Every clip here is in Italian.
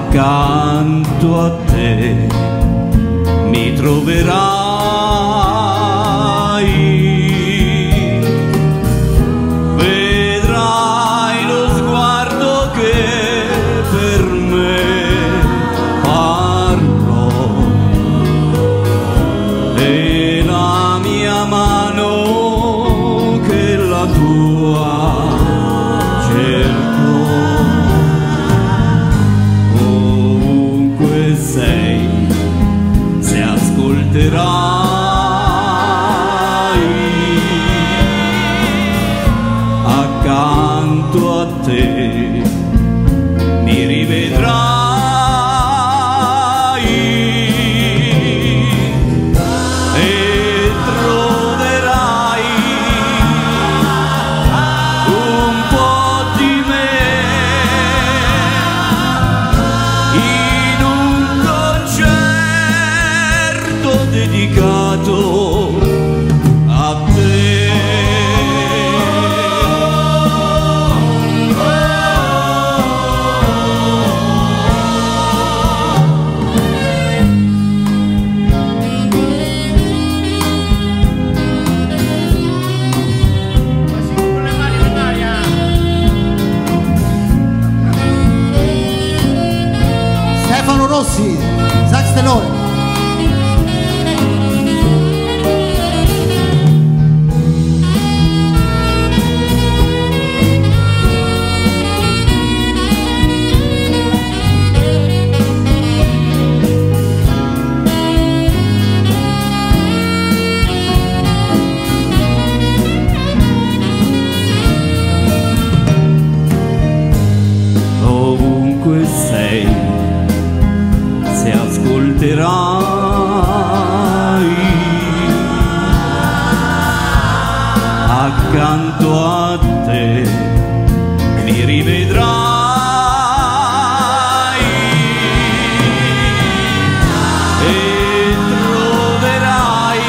accanto a te mi troverai, vedrai lo sguardo che per me parlò e la mia mano che la tua cercò. Ovunque sei, se ascolterai accanto a te mi rivedrai e troverai un po' di me in un concerto dedicato a te. Stefano Rossi, sax tenore. Ovunque sei, se ascolterai accanto a te mi rivedrai e troverai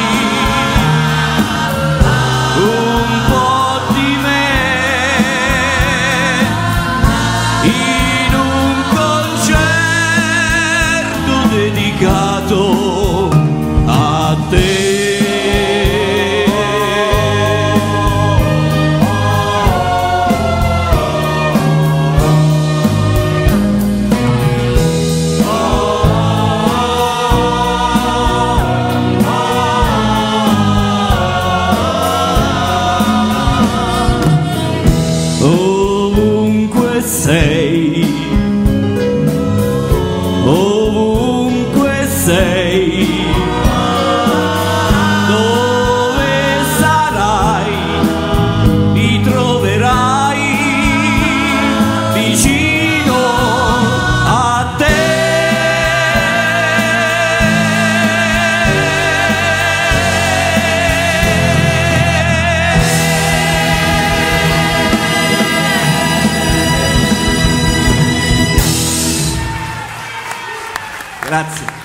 un po' di me in un concerto dedicato a te. Ovunque sei, ovunque sei, dove sarai, mi troverai vicino a te. Grazie.